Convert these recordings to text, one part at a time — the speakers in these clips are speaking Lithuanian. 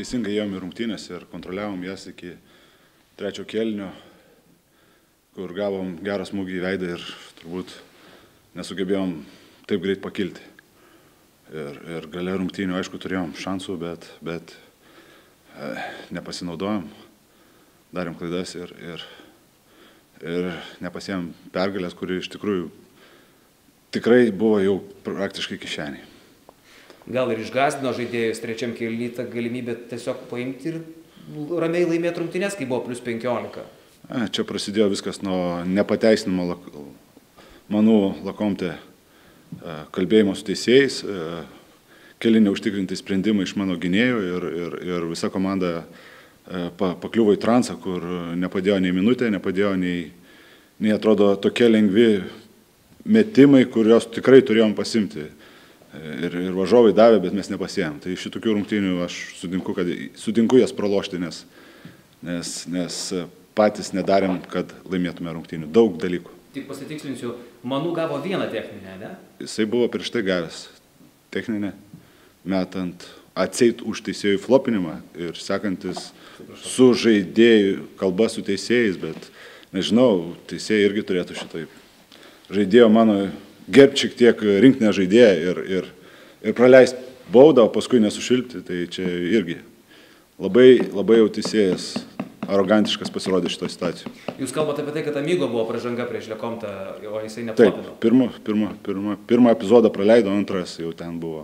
teisingai ėjom į rungtynės ir kontroliavom jas iki trečio kėlinio, kur gavom gerą smūgį į veidą ir turbūt nesugebėjom taip greit pakilti. Ir gale rungtynių, aišku, turėjom šansų, bet nepasinaudojom, darėm klaidas ir nepasiėm pergalės, kuri iš tikrųjų tikrai buvo jau praktiškai kišeniai. Gal ir išgąsdino žaidėjus trečiam kėliny tą galimybę tiesiog paimti ir ramiai laimėti rungtynes, kai buvo plus 15? Čia prasidėjo viskas nuo nepateisinimo Manu Lakomte kalbėjimo su teisėjais, keli neužtikrinti sprendimai iš mano gynėjų ir visa komanda pakliuvo į transą, kur nepadėjo nei minutė, nepadėjo nei atrodo tokie lengvi metimai, kurios tikrai turėjom pasimti. Ir varžovai davė, bet mes nepasiėm. Tai šitokių rungtynių aš sutinku jas pralošti, nes patys nedarėm, kad laimėtume rungtynių. Daug dalykų. Tik pasitikslinsiu, Manu gavo vieną techninę, ne? Jisai buvo prieš tai gavęs techninę, metant atseit už teisėjų flopinimą ir sekantis su žaidėjų kalba su teisėjais, bet nežinau, teisėjai irgi turėtų šitaip. Žaidėjo mano gerbti šiek tiek rinktinę žaidėją ir praleisti baudą, o paskui nesušilpti, tai čia irgi labai jau teisėjas arogantiškas pasirodė šitoje situacijoje. Jūs kalbate apie tai, kad Amigo buvo pražanga prieš Lekomtą, o jisai neplopino. Taip, pirmą epizodą praleido, antras jau ten buvo.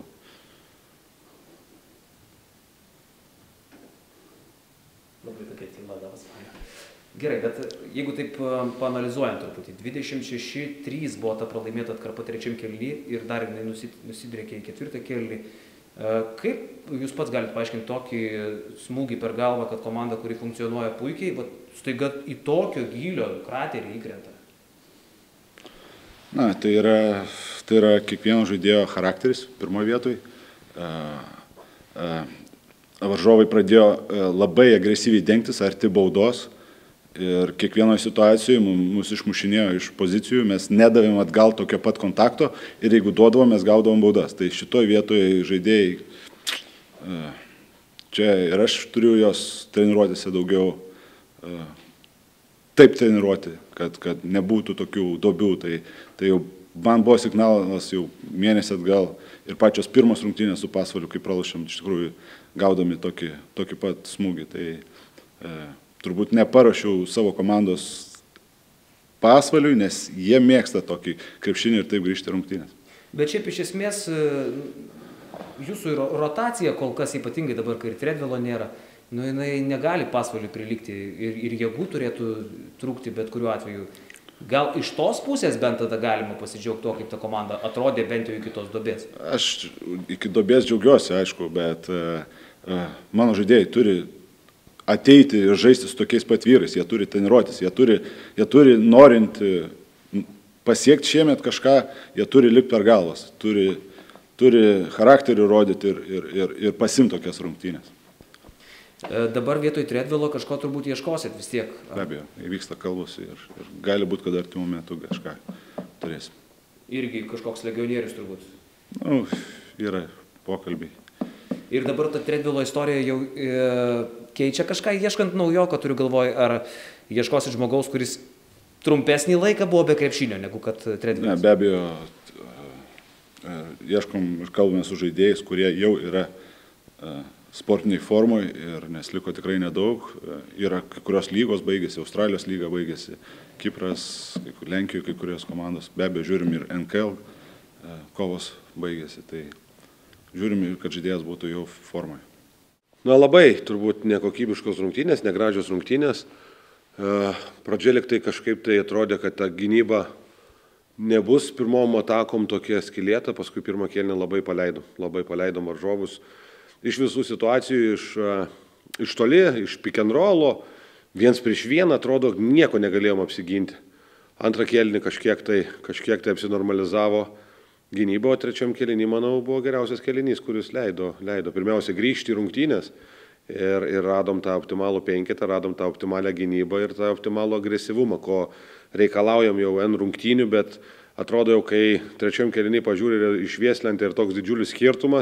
Labai tokia tyla davas. Gerai, bet jeigu taip paanalizuojant truputį, 26-3 buvo ta pralaimėta atkarpa trečiam kėliny ir dar jinai nusidrėkė į ketvirtą kėlinį. Kaip jūs pats galite paaiškinti tokį smūgį per galvą, kad komanda, kuri funkcionuoja puikiai, staiga į tokio gylio kraterį įkrenta? Na, tai yra kiekvieno žaidėjo charakteris pirmoje vietoje. Varžovai pradėjo labai agresyviai dengtis arti baudos ir kiekvienoje situacijoje mus išmušinėjo iš pozicijų, mes nedavėm atgal tokio pat kontakto ir jeigu duodavom, mes gaudavom baudas. Tai šitoje vietoje žaidėjai, čia ir aš turiu jos treniruotėse daugiau taip treniruoti, kad nebūtų tokių duobių. Tai jau man buvo signalas jau mėnesį atgal ir pačios pirmos rungtynės su Pasvaliu, kai pralošėm, iš tikrųjų gaudami tokį pat smūgį. Tai turbūt neparuošiau savo komandos Pasvaliui, nes jie mėgsta tokį krepšinį ir taip grįžti rungtynės. Bet šiaip iš esmės jūsų rotacija kol kas ypatingai dabar, kai ir Treadvelo nėra, jinai negali Pasvaliui prilikti ir jėgų turėtų trūkti bet kuriuo atveju. Gal iš tos pusės bent tada galima pasidžiaugti to, kaip ta komanda atrodė bent jau iki tos duobės? Aš iki duobės džiaugiuosi, aišku, bet mano žaidėjai turi ateiti ir žaisti su tokiais pat vyrais, jie turi treniruotis, jie turi norint pasiekti šiemet kažką, jie turi lipti per galvas, turi charakterį rodyti ir pasimti tokias rungtynės. Dabar vietoj Treadvelo kažko turbūt ieškosit vis tiek. Be abejo, įvyksta kalbos ir gali būti, kad artimų metų kažką turėsim. Irgi kažkoks legionierius turbūt? Nu, yra pokalbiai. Ir dabar ta Treadvelo istorija jau keičia kažką, ieškant naujoko, turiu galvoj, ar ieškosit žmogaus, kuris trumpesnį laiką buvo be krepšinio, negu kad Treadvelas? Ne, be abejo, ieškom ir kalbame su žaidėjais, kurie jau yra sportiniai formoje ir nes liko tikrai nedaug. Yra kai kurios lygos baigėsi, Australijos lyga baigėsi, Kipras, Lenkijoje kai kurios komandos, be abejo žiūrim ir NKL kovos baigėsi, tai žiūrim, kad žaidėjas būtų jau formoje. Na labai, turbūt nekokybiškos rungtynės, negražios rungtynės. Pradžia liktai kažkaip tai atrodė, kad ta gynyba nebus pirmom atakom tokia skylėta, paskui pirmą kėlinį labai paleidom varžovus. Iš visų situacijų, iš toli, iš pick and rollo, 1-1 atrodo, nieko negalėjom apsiginti. Antrą kėlinį kažkiek tai apsinormalizavo gynyba, o trečiam kėlinį, manau, buvo geriausias kėlinys, kuris leido pirmiausia grįžti į rungtynės ir radom tą optimalų penketą, radom tą optimalią gynybą ir tą optimalų agresyvumą, ko reikalaujam jau N rungtynių, bet atrodo jau, kai trečiam kėlinį pažiūrė išvieslenti ir toks didžiulis skirtumas,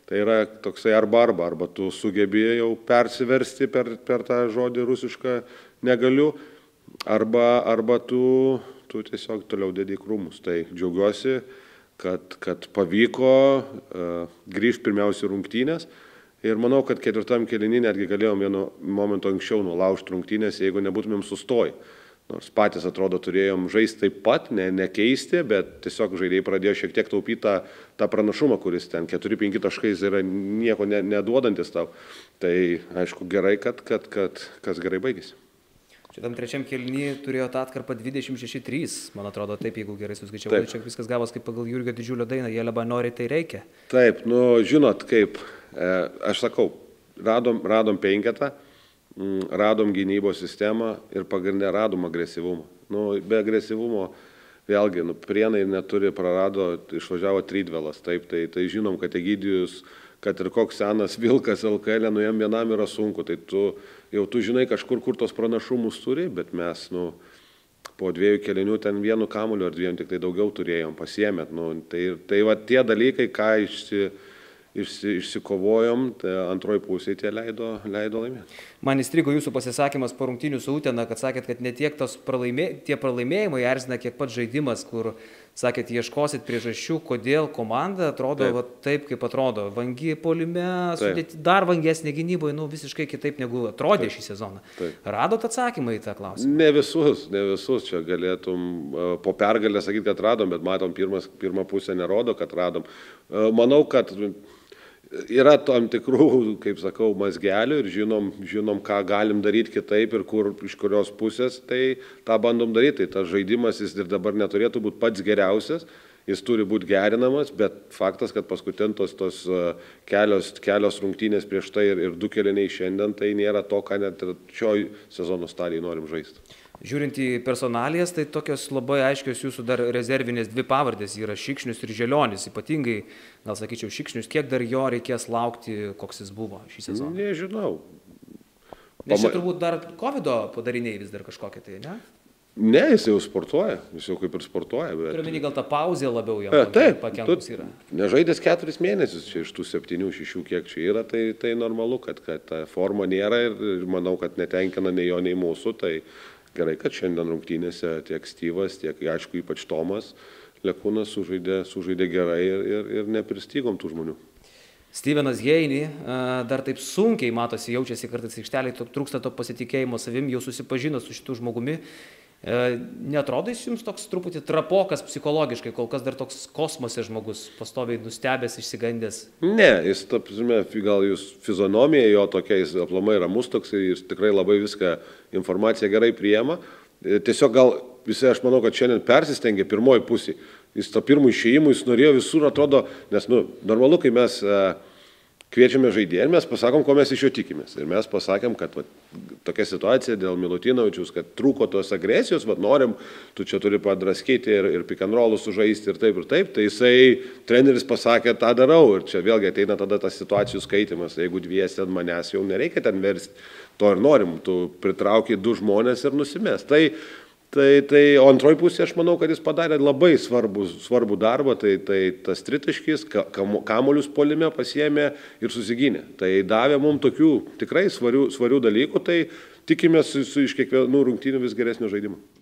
Tai yra toksai arba tu sugebėjai persiversti per tą žodį rusišką negaliu, arba tu tiesiog toliau dedi krūmus. Tai džiaugiuosi, kad pavyko grįžti pirmiausia rungtynės. Ir manau, kad ketvirtam kėliny netgi galėjom vienu momentu anksčiau nulaužti rungtynės, jeigu nebūtumėm sustoję. Nors patys atrodo turėjom žaisti taip pat, nekeisti, bet tiesiog žaidėjai pradėjo šiek tiek taupyti tą pranašumą, kuris ten 4-5 taškais yra nieko neduodantis tau. Tai aišku gerai, kad kas gerai baigėsi. Šitam trečiam kėliny turėjo tą atkarpą 26-3, man atrodo taip, jeigu gerai suskaičiavau, čia viskas gavos kaip pagal Jurgio Didžiulio dainą, jie labai nori, tai reikia. Taip, žinot kaip, aš sakau, radom penketą, radom gynybos sistemą ir pagrindinę radom agresyvumą. Be agresyvumo vėlgi, Prienai neturi, prarado, išvažiavo Trydvelas, taip, tai žinom, kad Egidijus, kad ir koks senas vilkas LKL, jam vienam yra sunku, tai tu žinai kažkur, kur tos pranašumus turi, bet mes, po 2 kėlinių ten vienu kamuoliu ar 2 tik tai daugiau turėjom pasiėmėt, tai va tie dalykai, ką išsikovojom, tai antroji pusė tie leido laimėti. Man įstrigo jūsų pasisakymas po rungtynių su Utena, kad sakėt, kad ne tiek tie pralaimėjimai erzina, kiek pats žaidimas, kur sakėt, ieškosit priežasčių, kodėl komanda atrodo taip, kaip atrodo. Vangi puolime, dar vangesnė gynyboje, visiškai kitaip negu atrodė šį sezoną. Radot atsakymą į tą klausimą? Ne visus. Čia galėtum po pergalę sakyti, kad radom, bet matom, pirmą pusę nerodo, kad radom. Manau, kad yra tam tikrų, kaip sakau, mazgelių ir žinom, ką galim daryti kitaip ir iš kurios pusės, tai tą bandom daryti. Tai tas žaidimas jis ir dabar neturėtų būti pats geriausias, jis turi būti gerinamas, bet faktas, kad paskutintos tos kelios rungtynės prieš tai ir 2 kėliniai šiandien, tai nėra to, ką net ir šioj sezono stadijai norim žaisti. Žiūrint į personalijas, tai tokios labai aiškios jūsų dar rezervinės 2 pavardės yra Šikšnius ir Želionis, ypatingai, gal sakyčiau, Šikšnius, kiek dar jo reikės laukti, koks jis buvo šį sezoną? Nežinau. Nes čia turbūt dar COVID padariniai vis dar kažkokie tai, ne? Ne, jis jau sportuoja, jis jau kaip ir sportuoja. Turiu menį, gal ta pauzė labiau jau pakenkus yra. Nežaidęs 4 mėnesius čia iš tų 7-6, kiek čia yra, tai normalu, kad ta forma nėra ir manau, kad netenkina nei jo, nei mūsų. Tai gerai, kad šiandien rungtynėse tiek Styvas, tiek, aišku, ypač Tomas Lekūnas sužaidė gerai ir nepristigom tų žmonių. Stevenas Heini dar taip sunkiai matosi, jaučiasi kartais aikštelėje, trūksta to pasitikėjimo savim, jau susipažino su šitų žmogumi. Neatrodo jis jums toks truputį trapokas psichologiškai, kol kas dar toks kosmose žmogus, pastoviai nustebęs, išsigandęs? Ne, jis, gal jūs fizionomija jo tokia, jis aplamai ramus toks, jis tikrai labai viską informaciją gerai priima. Tiesiog gal visi, aš manau, kad šiandien persistengė pirmoji pusė. Jis to pirmų išėjimų, jis norėjo visur, atrodo, nes, normalu, kai mes kviečiame žaidėją, mes pasakom, ko mes iš jo tikimės. Ir mes pasakėm, kad tokia situacija dėl Milutinovičiaus, kad trūko tos agresijos, norim, tu čia turi padraskyti ir pick and rollus sužaisti ir taip. Tai jisai, treneris pasakė, tą darau. Ir čia vėlgi ateina tada tas situacijų skaitimas. Jeigu dviesi ant manęs, jau nereikia ten versti, to ir norim. Tu pritrauki 2 žmonės ir nusimes. O antroji pusė, aš manau, kad jis padarė labai svarbų darbą, tai tas tritaškis, kamuolius puolime pasiėmė ir susigynė. Tai davė mums tokių tikrai svarių dalykų, tai tikimės iš kiekvienų rungtynių vis geresnio žaidimo.